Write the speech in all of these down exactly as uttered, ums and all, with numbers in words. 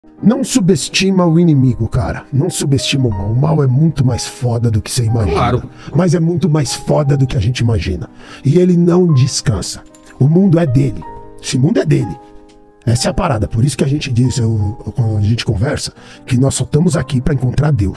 Não subestima o inimigo, cara. Não subestima o mal. O mal é muito mais foda do que você imagina. Claro. Mas é muito mais foda do que a gente imagina. E ele não descansa. O mundo é dele. Esse mundo é dele. Essa é a parada. Por isso que a gente diz, eu, quando a gente conversa, que nós só estamos aqui para encontrar Deus.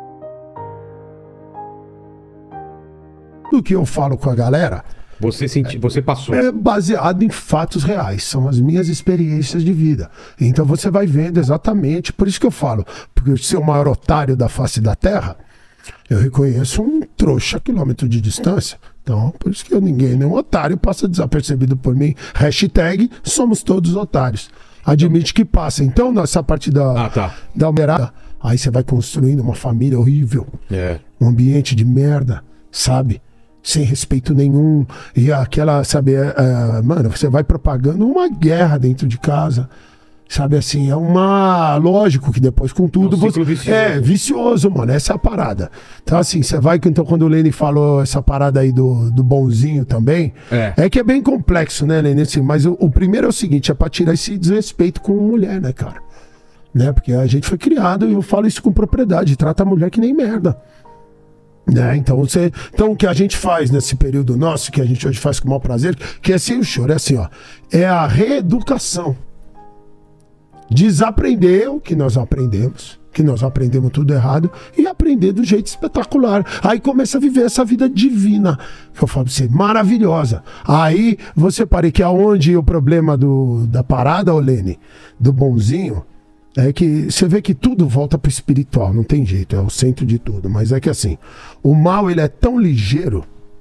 Do que eu falo com a galera... Você, senti, você passou. É baseado em fatos reais, são as minhas experiências de vida. Então você vai vendo exatamente, por isso que eu falo, porque eu ser o maior otário da face da Terra, eu reconheço um trouxa a quilômetro de distância. Então, por isso que eu, ninguém, nenhum otário passa desapercebido por mim. Hashtag somos todos otários. Admite que passa. Então, nessa parte da, ah, tá. da merda, aí você vai construindo uma família horrível, é. um ambiente de merda, sabe? Sem respeito nenhum, e aquela, sabe, é, é, mano, você vai propagando uma guerra dentro de casa, sabe, assim, é uma, lógico que depois com tudo, é um você, vicioso. é vicioso, mano, essa é a parada. Então assim, você vai, então quando o Lene falou essa parada aí do, do bonzinho também, é. é que é bem complexo, né, Lene, assim, mas o, o primeiro é o seguinte, é pra tirar esse desrespeito com mulher, né, cara, né, porque a gente foi criado, e eu falo isso com propriedade, trata a mulher que nem merda. Né? Então, você, então o que a gente faz nesse período nosso, que a gente hoje faz com o maior prazer, que é sem o choro, é assim, ó, é a reeducação. Desaprender o que nós aprendemos, que nós aprendemos tudo errado, e aprender do jeito espetacular. Aí começa a viver essa vida divina, que eu falo pra você, maravilhosa. Aí você pare que aonde o problema do, da parada, Olene, do bonzinho, é que você vê que tudo volta pro espiritual, não tem jeito, é o centro de tudo. Mas é que assim, o mal ele é tão ligeiro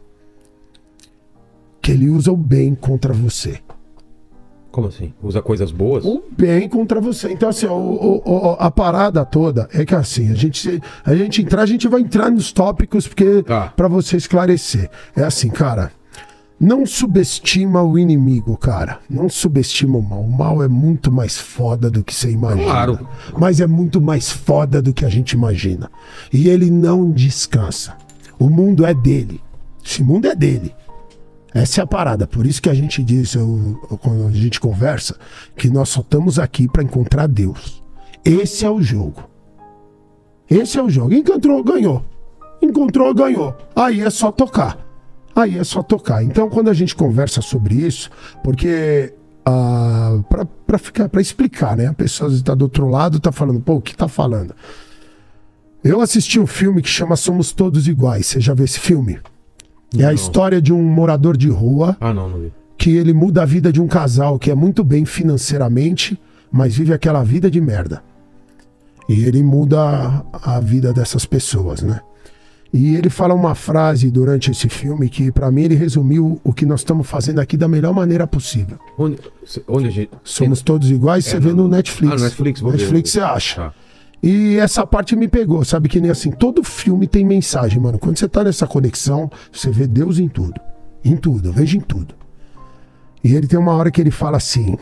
que ele usa o bem contra você. Como assim? Usa coisas boas? O bem contra você. Então assim, ó, o, o, a parada toda é que assim, a gente, a gente entrar, a gente vai entrar nos tópicos porque tá. Pra você esclarecer. É assim, cara... Não subestima o inimigo, cara. Não subestima o mal. O mal é muito mais foda do que você imagina. Claro. Mas é muito mais foda do que a gente imagina. E ele não descansa. O mundo é dele. Esse mundo é dele. Essa é a parada. Por isso que a gente diz, eu, eu, quando a gente conversa, que nós só estamos aqui para encontrar Deus. Esse é o jogo. Esse é o jogo. Encontrou, ganhou. Encontrou, ganhou. Aí é só tocar. Aí é só tocar. Então, quando a gente conversa sobre isso, porque ah, para para ficar, para explicar, né? A pessoa está do outro lado, tá falando, pô, o que tá falando? Eu assisti um filme que chama Somos Todos Iguais. Você já viu esse filme? É não. A história de um morador de rua. Ah, não, não vi. Que ele muda a vida de um casal que é muito bem financeiramente, mas vive aquela vida de merda. E ele muda a, a vida dessas pessoas, né? E ele fala uma frase durante esse filme que, pra mim, ele resumiu o que nós estamos fazendo aqui da melhor maneira possível. Onde, onde a gente... Somos todos iguais, é, você vê no Netflix. Ah, no Netflix, vou Netflix ver. você acha. Tá. E essa parte me pegou, sabe? Que nem assim, todo filme tem mensagem, mano. Quando você tá nessa conexão, você vê Deus em tudo. Em tudo, eu vejo em tudo. E ele tem uma hora que ele fala assim: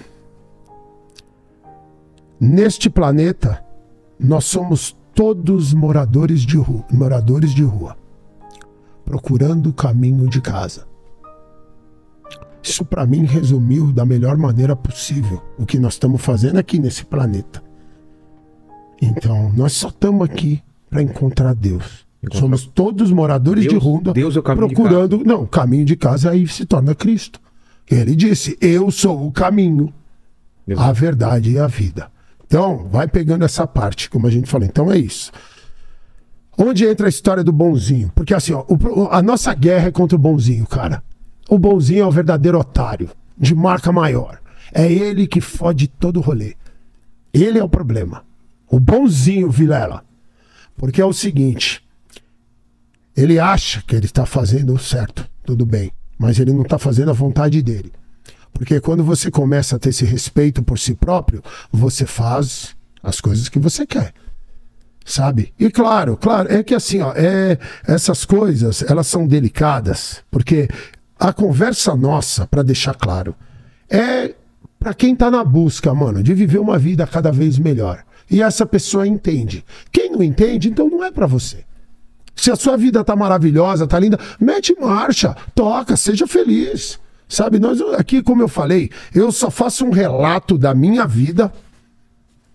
neste planeta, nós somos todos moradores de rua, moradores de rua, procurando o caminho de casa. Isso para mim resumiu da melhor maneira possível o que nós estamos fazendo aqui nesse planeta. Então, nós só estamos aqui para encontrar Deus. Encontrar... Somos todos moradores Deus, de rua, Deus é o caminho procurando, de casa. Não, o caminho de casa aí se torna Cristo. Ele disse: eu sou o caminho, Exato. A verdade e a vida. Então, vai pegando essa parte, como a gente falou. Então é isso. Onde entra a história do bonzinho? Porque assim, ó, o, a nossa guerra é contra o bonzinho, cara. O bonzinho é o verdadeiro otário, de marca maior. É ele que fode todo o rolê. Ele é o problema. O bonzinho, Vilela. Porque é o seguinte, ele acha que ele está fazendo o certo, tudo bem. Mas ele não está fazendo a vontade dele. Porque quando você começa a ter esse respeito por si próprio, você faz as coisas que você quer. Sabe? E claro, claro, é que assim, ó, é, essas coisas, elas são delicadas, porque a conversa nossa, para deixar claro, é para quem tá na busca, mano, de viver uma vida cada vez melhor. E essa pessoa entende. Quem não entende, então não é para você. Se a sua vida tá maravilhosa, tá linda, mete marcha, toca, seja feliz. Sabe, nós aqui, como eu falei, eu só faço um relato da minha vida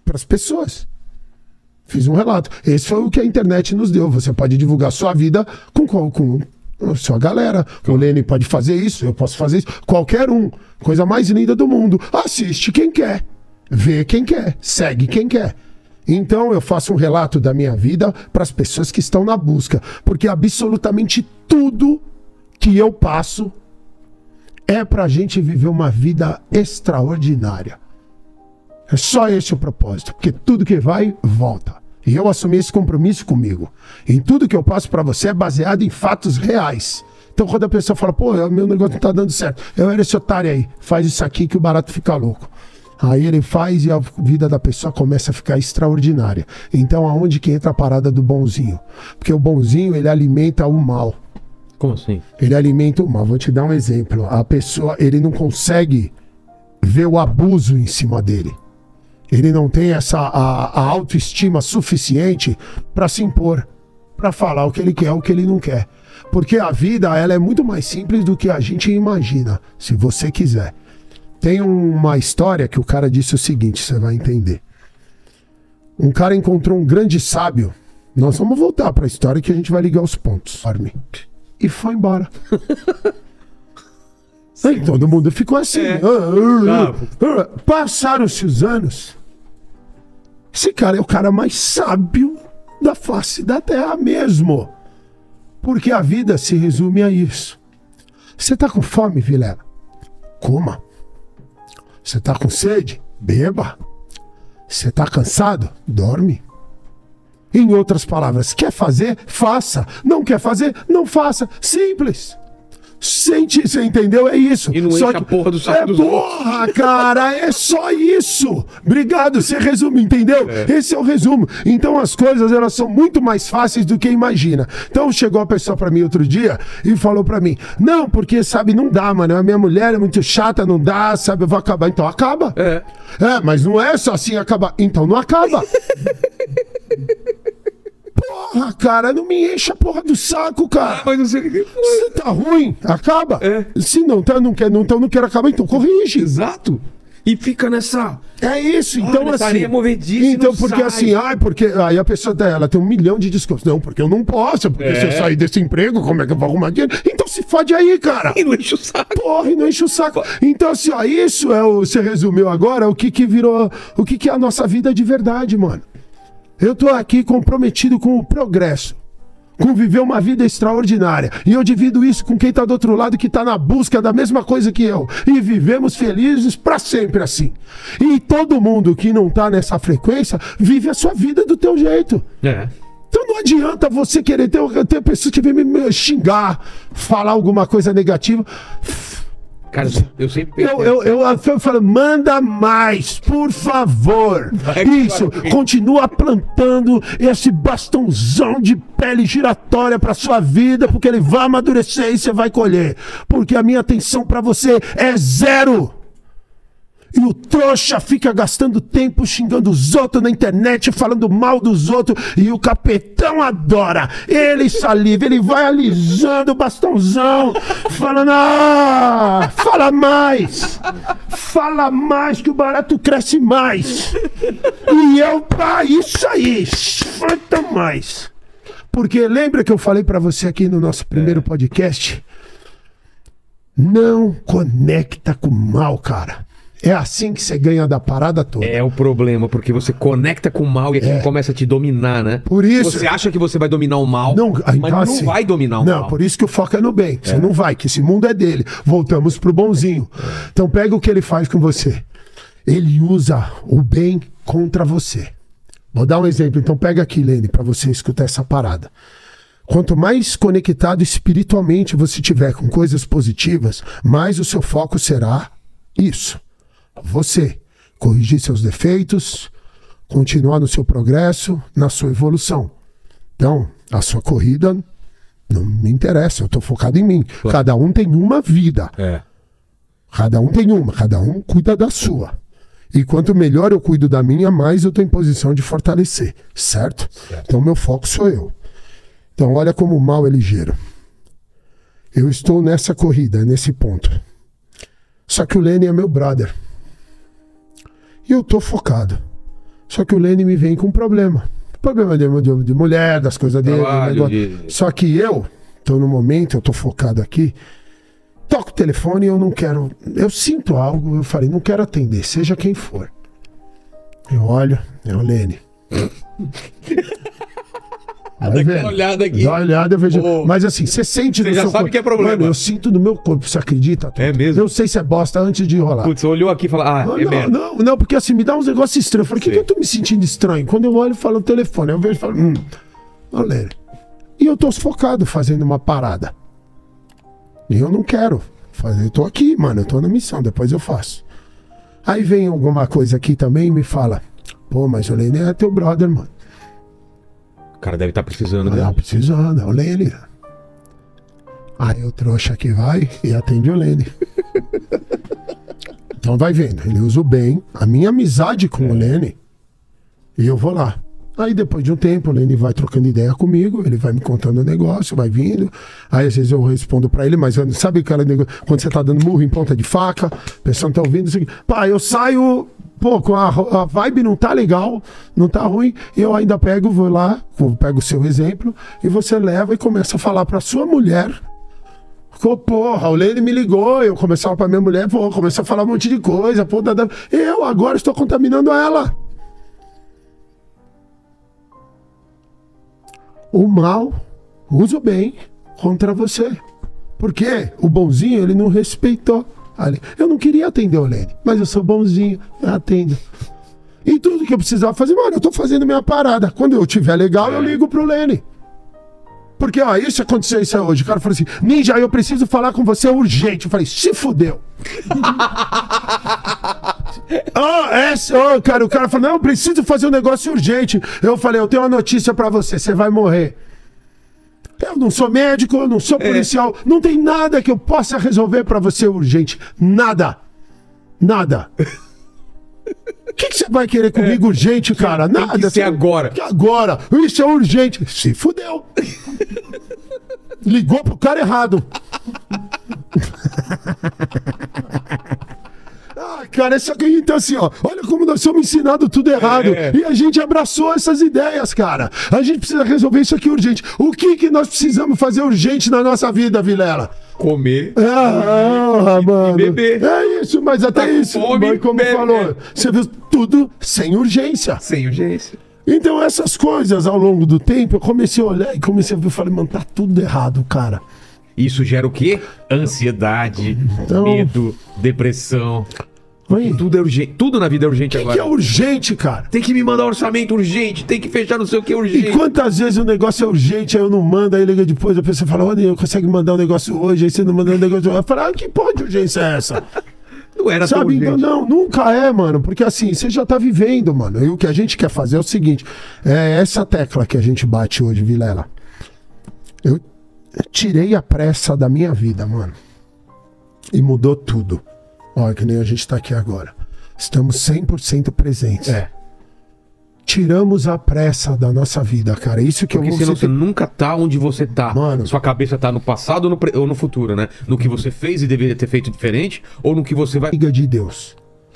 para as pessoas. Fiz um relato. Esse foi o que a internet nos deu. Você pode divulgar sua vida com, com, com a sua galera. O Lene pode fazer isso, eu posso fazer isso. Qualquer um. Coisa mais linda do mundo. Assiste quem quer. Vê quem quer. Segue quem quer. Então eu faço um relato da minha vida para as pessoas que estão na busca. Porque absolutamente tudo que eu passo é para a gente viver uma vida extraordinária. É só esse o propósito. Porque tudo que vai, volta. E eu assumi esse compromisso comigo. Em tudo que eu passo para você é baseado em fatos reais. Então quando a pessoa fala, pô, meu negócio não tá dando certo. Eu era esse otário aí. Faz isso aqui que o barato fica louco. Aí ele faz e a vida da pessoa começa a ficar extraordinária. Então aonde que entra a parada do bonzinho? Porque o bonzinho, ele alimenta o mal. Como assim? Ele alimenta o mal. Vou te dar um exemplo. A pessoa, ele não consegue ver o abuso em cima dele. Ele não tem essa a, a autoestima suficiente para se impor, para falar o que ele quer, o que ele não quer. Porque a vida, ela é muito mais simples do que a gente imagina, se você quiser. Tem uma história que o cara disse o seguinte, você vai entender. Um cara encontrou um grande sábio. Nós vamos voltar para a história que a gente vai ligar os pontos. E foi embora. Aí todo mundo ficou assim. É. Ah, ah, ah. Passaram-se os anos. Esse cara é o cara mais sábio da face da terra mesmo. Porque a vida se resume a isso. Você tá com fome, Vilela? Coma. Você tá com sede? Beba. Você tá cansado? Dorme. Em outras palavras, quer fazer? Faça. Não quer fazer? Não faça. Simples. Sente, você entendeu? É isso. E não só enche que... a porra do saco é, dos porra, outros. Cara, é só isso. Obrigado, você resume, entendeu? É. Esse é o resumo. Então as coisas, elas são muito mais fáceis do que imagina. Então chegou a pessoa pra mim outro dia e falou pra mim, não, porque, sabe, não dá, mano, a minha mulher é muito chata, não dá, sabe, eu vou acabar. Então acaba. É. É, mas não é só assim acabar. Então não acaba. Porra, cara, não me enche a porra do saco, cara. Mas não sei... Se tá ruim, acaba. É. Se não tá, não quer, não, então não quer acabar, então corrige. Exato. E fica nessa... É isso, então Olha, assim... Então, porque sai. assim, ai, porque... Aí a pessoa, ela tem um milhão de desculpas. Não, porque eu não posso, porque É. se eu sair desse emprego, como é que eu vou arrumar dinheiro? Então se fode aí, cara. E não enche o saco. Porra, e não enche o saco. Então assim, ó, isso é o... Você resumiu agora o que que virou... O que que é a nossa vida de verdade, mano. Eu tô aqui comprometido com o progresso, com viver uma vida extraordinária. E eu divido isso com quem tá do outro lado, que tá na busca da mesma coisa que eu. E vivemos felizes pra sempre assim. E todo mundo que não tá nessa frequência, vive a sua vida do teu jeito. É. Então não adianta você querer ter, ter pessoas que vêm me xingar, falar alguma coisa negativa. Cara, eu sempre... Eu, eu, eu, eu falo, manda mais, por favor. Vai, Isso, vai. continua plantando esse bastãozão de pele giratória pra sua vida, porque ele vai amadurecer e você vai colher. Porque a minha atenção pra você é zero. E o trouxa fica gastando tempo xingando os outros na internet, falando mal dos outros, e o capetão adora. Ele saliva, ele vai alisando o bastãozão, falando, ah, fala mais, fala mais que o barato cresce mais. E eu, ah, isso aí, falta mais. Porque lembra que eu falei pra você aqui no nosso primeiro podcast? Não conecta com o mal, cara. É assim que você ganha da parada toda. É o problema, porque você conecta com o mal e aquilo É. começa a te dominar, né? Por isso... Você acha que você vai dominar o mal, Não, mas então, não assim, vai dominar o não, mal. por isso que o foco é no bem. Você não vai, que esse mundo é dele. Voltamos pro bonzinho. Então pega o que ele faz com você. Ele usa o bem contra você. Vou dar um exemplo. Então pega aqui, Lene, para você escutar essa parada. Quanto mais conectado espiritualmente você tiver com coisas positivas, mais o seu foco será isso. Você corrigir seus defeitos, continuar no seu progresso, na sua evolução. Então, a sua corrida não me interessa, eu estou focado em mim. Claro. Cada um tem uma vida. É. Cada um tem uma, cada um cuida da sua. E quanto melhor eu cuido da minha, mais eu estou em posição de fortalecer, certo? Certo. Então, meu foco sou eu. Então, olha como o mal é ligeiro. Eu estou nessa corrida, nesse ponto. Só que o Lene é meu brother. E eu tô focado. Só que o Lene me vem com um problema. Problema de, de, de mulher, das coisas dele. Trabalho, de... Só que eu, tô no momento, eu tô focado aqui, toco o telefone e eu não quero... Eu sinto algo, eu falei, não quero atender, seja quem for. Eu olho, é o Lene. Dá aquela olhada aqui. Dá uma olhada, eu vejo. Oh. Mas assim, você sente Você no já seu sabe corpo. que é problema. Mano, eu sinto no meu corpo, você acredita? É mesmo? Eu sei se é bosta antes de rolar. Putz, você olhou aqui e falou, ah, Não, é não, merda. não, não, porque assim, me dá uns negócios estranhos. Eu falei, o que, que eu tô me sentindo estranho? Quando eu olho e falo o telefone, eu vejo e falo, hum, olha. E eu tô sufocado fazendo uma parada. E eu não quero fazer. Eu tô aqui, mano, eu tô na missão, depois eu faço. Aí vem alguma coisa aqui também e me fala, pô, mas o Lene é teu brother, mano. O cara deve estar precisando, né? Não, precisando, é o Lene. Aí o trouxa que vai e atende o Lene. Então vai vendo, ele usa o bem, a minha amizade com é. o Lene, e eu vou lá. Aí depois de um tempo, o Lene vai trocando ideia comigo, ele vai me contando o negócio, vai vindo. Aí às vezes eu respondo pra ele, mas sabe aquela negócio, quando você tá dando murro em ponta de faca, a pessoa não tá ouvindo, assim, pá, eu saio, pô, a, a vibe não tá legal, não tá ruim, eu ainda pego, vou lá, pego o seu exemplo, e você leva e começa a falar pra sua mulher. Pô, porra, o Lene me ligou, eu começava pra minha mulher, pô, comecei a falar um monte de coisa, pô, da, da, eu agora estou contaminando ela. O mal usa o bem contra você. Porque o bonzinho, ele não respeitou. Eu não queria atender o Lene, mas eu sou bonzinho, eu atendo. E tudo que eu precisava fazer, mano, eu tô fazendo minha parada. Quando eu tiver legal, eu ligo pro Lene. Porque, ó, isso aconteceu isso hoje. O cara falou assim, Ninja, eu preciso falar com você urgente. Eu falei, se fudeu. Ah, essa, oh, cara, o cara falou, não, eu preciso fazer um negócio urgente. Eu falei, eu tenho uma notícia pra você, você vai morrer. Eu não sou médico, eu não sou policial, é. não tem nada que eu possa resolver pra você urgente. Nada. Nada. O que, que você vai querer comigo é. urgente, cara? Nada. Tem que ser agora. Que agora. Isso é urgente. Se fudeu. Ligou pro cara errado. Ah, cara, essa aqui, então assim, ó, olha como nós somos ensinados tudo errado. É. E a gente abraçou essas ideias, cara. A gente precisa resolver isso aqui urgente. O que que nós precisamos fazer urgente na nossa vida, Vilela? Comer. Ah, e, mano. E beber. É isso, mas até tá isso. Fome, mas como bebe. falou, você viu tudo sem urgência. Sem urgência. Então essas coisas, ao longo do tempo, eu comecei a olhar e comecei a ver, eu falei, mano, tá tudo errado, cara. Isso gera o quê? Ansiedade, então... medo, depressão. Oi? Tudo é urgente. Tudo na vida é urgente que agora. Que é urgente, cara? Tem que me mandar um orçamento urgente, tem que fechar não sei o que urgente. E quantas vezes o negócio é urgente, aí eu não mando, aí liga depois, a pessoa fala, olha, eu consigo mandar um negócio hoje, aí você não manda um negócio hoje. Eu falo, ah, que porra de urgência é essa? Não era Sabe? tão urgente. Então, não, nunca é, mano, porque assim, você já tá vivendo, mano. E o que a gente quer fazer é o seguinte, é essa tecla que a gente bate hoje, Vilela. Eu tirei a pressa da minha vida, mano. E mudou tudo. Olha, que nem a gente tá aqui agora. Estamos cem por cento presentes. É. Tiramos a pressa da nossa vida, cara. Isso que Porque eu vou senão você você nunca tá onde você tá. Mano. Sua cabeça tá no passado ou no, pre... ou no futuro, né? No que você fez e deveria ter feito diferente, ou no que você vai... Amiga de Deus.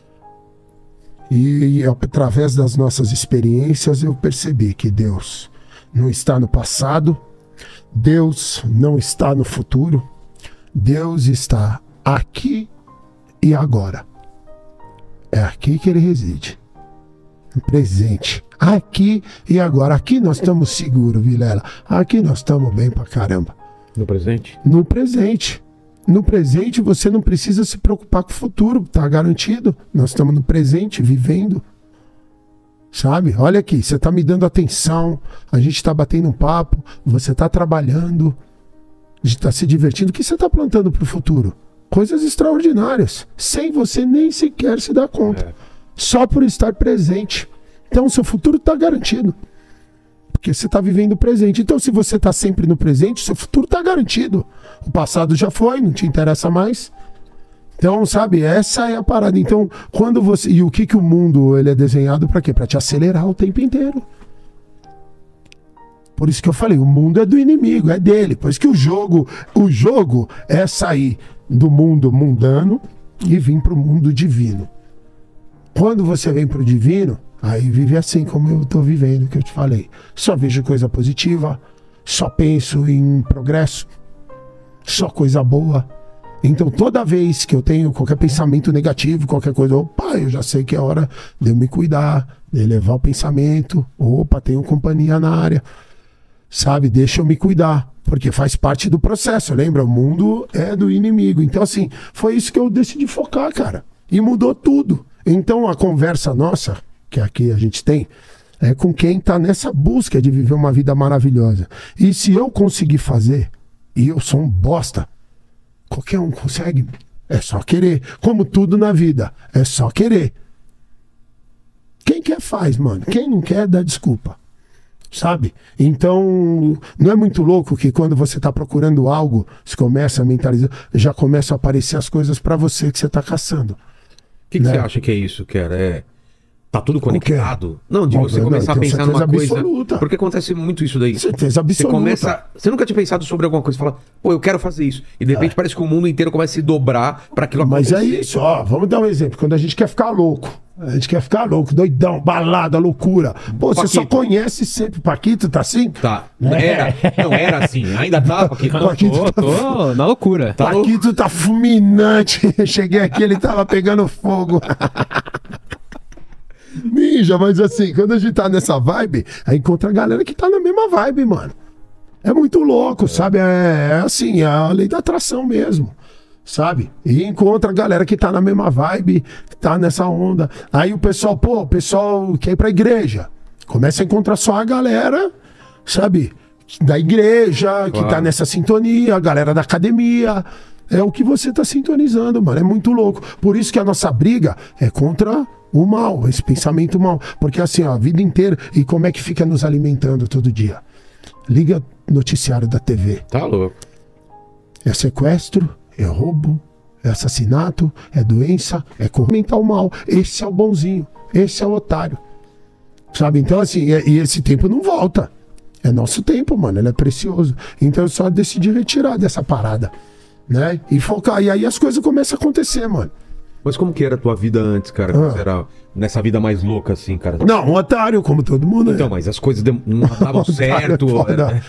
E, e através das nossas experiências eu percebi que Deus não está no passado, Deus não está no futuro, Deus está aqui e agora. É aqui que ele reside. No presente. Aqui e agora. Aqui nós estamos seguros, Vilela. Aqui nós estamos bem pra caramba. No presente? No presente. No presente você não precisa se preocupar com o futuro. Tá garantido. Nós estamos no presente, vivendo. Sabe? Olha aqui, você tá me dando atenção. A gente tá batendo um papo. Você tá trabalhando. A gente tá se divertindo. O que você tá plantando pro futuro? Coisas extraordinárias, sem você nem sequer se dar conta. É. Só por estar presente. Então, o seu futuro está garantido. Porque você está vivendo o presente. Então, se você está sempre no presente, seu futuro está garantido. O passado já foi, não te interessa mais. Então, sabe, essa é a parada. Então, quando você... E o que, que o mundo ele é desenhado para quê? Para te acelerar o tempo inteiro. Por isso que eu falei, o mundo é do inimigo, é dele. Por isso que o jogo, o jogo é sair do mundo mundano e vir para o mundo divino. Quando você vem para o divino, Aí vive assim como eu tô vivendo, que eu te falei. Só vejo coisa positiva, só penso em progresso, só coisa boa. Então toda vez que eu tenho qualquer pensamento negativo, qualquer coisa, opa, eu já sei que é hora de eu me cuidar, de elevar o pensamento, opa, tenho companhia na área, sabe, deixa eu me cuidar, porque faz parte do processo, lembra? O mundo é do inimigo. Então assim, foi isso que eu decidi focar, cara, e mudou tudo. Então a conversa nossa, que aqui a gente tem, é com quem tá nessa busca de viver uma vida maravilhosa. E se eu conseguir fazer, e eu sou um bosta, qualquer um consegue. É só querer. Como tudo na vida. É só querer. Quem quer faz, mano. Quem não quer, dá desculpa. Sabe? Então, não é muito louco que quando você tá procurando algo, você começa a mentalizar, já começam a aparecer as coisas pra você que você tá caçando. O que, que né? você acha que é isso, cara? É... Tá tudo conectado? Não, de Bom, você não, começar não, a pensar numa coisa. Absoluta. Porque acontece muito isso daí. Certeza absoluta. Você começa. Você nunca tinha pensado sobre alguma coisa e fala, pô, eu quero fazer isso. E de repente é. parece que o mundo inteiro começa a se dobrar pra aquilo Mas acontecer. é isso, ó. Vamos dar um exemplo. Quando a gente quer ficar louco, a gente quer ficar louco, doidão, balada, loucura. Pô, você Paquito. só conhece sempre. Paquito, tá assim? Tá. Era. Não era assim. Ainda tá, Paquito. Paquito Tô, tá... tô na loucura. Tá Paquito tá fulminante. Cheguei aqui, ele tava pegando fogo. Ninja, mas assim, quando a gente tá nessa vibe, aí encontra a galera que tá na mesma vibe, mano. É muito louco, sabe? É, é assim, é a lei da atração mesmo, sabe? E encontra a galera que tá na mesma vibe, que tá nessa onda. Aí o pessoal, pô, o pessoal quer ir pra igreja. Começa a encontrar só a galera, sabe? Da igreja, que Claro. tá nessa sintonia, a galera da academia. É o que você tá sintonizando, mano. É muito louco. Por isso que a nossa briga é contra o mal, esse pensamento mal. Porque assim, ó, a vida inteira. E como é que fica nos alimentando todo dia? Liga o noticiário da T V. Tá louco. É sequestro, é roubo, é assassinato, é doença, é corromper o mal. Esse é o bonzinho, esse é o otário. Sabe? Então assim, e, e esse tempo não volta. É nosso tempo, mano, ele é precioso. Então eu só decidi retirar dessa parada, né? E focar. E aí as coisas começam a acontecer, mano. Mas como que era a tua vida antes, cara? Ah. Você era nessa vida mais louca, assim, cara? Não, um otário, como todo mundo. Então, é. mas as coisas dem- não davam Otário certo. é foda.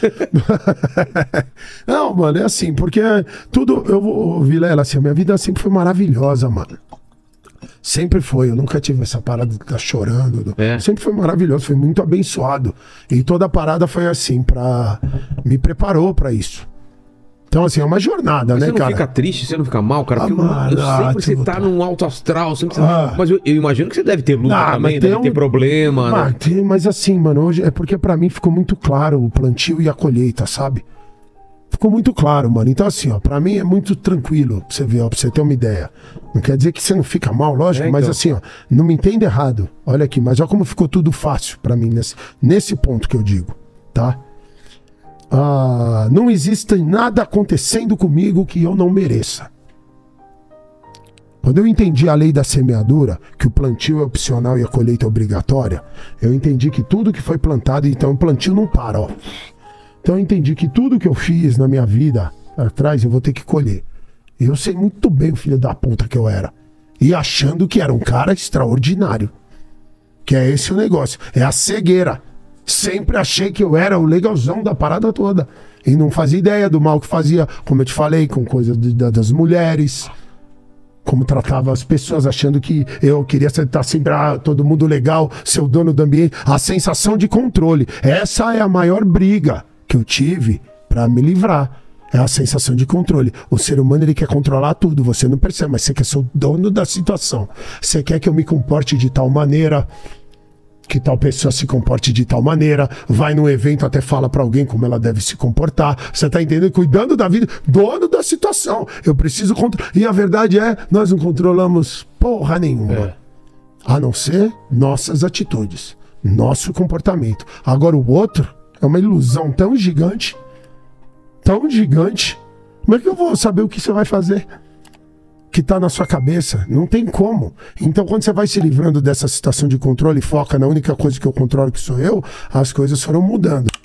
Não, mano, é assim, porque tudo. Eu vou, Vilela, assim, a minha vida sempre foi maravilhosa, mano. Sempre foi, eu nunca tive essa parada de estar chorando. É. Sempre foi maravilhoso, foi muito abençoado. E toda a parada foi assim, pra. Me preparou pra isso. Então, assim, é uma jornada, Mas né, você não cara? fica triste, você não fica mal, cara? Ah, Porque eu, mano, eu ah, sempre você tu- tá num alto astral, sempre você... Ah. Mas eu, eu imagino que você deve ter luta Ah, também, mas deve tem ter um- problema, Mas, né? tem- mas assim, mano, hoje é porque pra mim ficou muito claro o plantio e a colheita, sabe? Ficou muito claro, mano. Então, assim, ó, pra mim é muito tranquilo, pra você ver, ó, pra você ter uma ideia. Não quer dizer que você não fica mal, lógico, É, mas então. assim, ó, não me entenda errado. Olha aqui, mas olha como ficou tudo fácil pra mim nesse, nesse ponto que eu digo, tá? Ah, não existe nada acontecendo comigo que eu não mereça. Quando eu entendi a lei da semeadura, que o plantio é opcional e a colheita é obrigatória, eu entendi que tudo que foi plantado, então o plantio não para, ó. Então eu entendi que tudo que eu fiz na minha vida atrás eu vou ter que colher. E eu sei muito bem o filho da puta que eu era. E achando que era um cara extraordinário. Que é esse o negócio. É a cegueira. Sempre achei que eu era o legalzão da parada toda. E não fazia ideia do mal que fazia, como eu te falei, com coisas de- da- das mulheres. Como tratava as pessoas, achando que eu queria estar sempre ah, todo mundo legal, ser o dono do ambiente. A sensação de controle. Essa é a maior briga que eu tive para me livrar. É a sensação de controle. O ser humano, ele quer controlar tudo. Você não percebe, mas você quer ser o dono da situação. Você quer que eu me comporte de tal maneira, que tal pessoa se comporte de tal maneira, vai num evento, até fala pra alguém como ela deve se comportar. Você tá entendendo? Cuidando da vida, dono da situação. Eu preciso controlar. E a verdade é, nós não controlamos porra nenhuma. É. A não ser nossas atitudes, nosso comportamento. Agora o outro é uma ilusão tão gigante, tão gigante. Como é que eu vou saber o que você vai fazer? Que tá na sua cabeça, não tem como. Então quando você vai se livrando dessa situação de controle, foca na única coisa que eu controlo, que sou eu, as coisas foram mudando.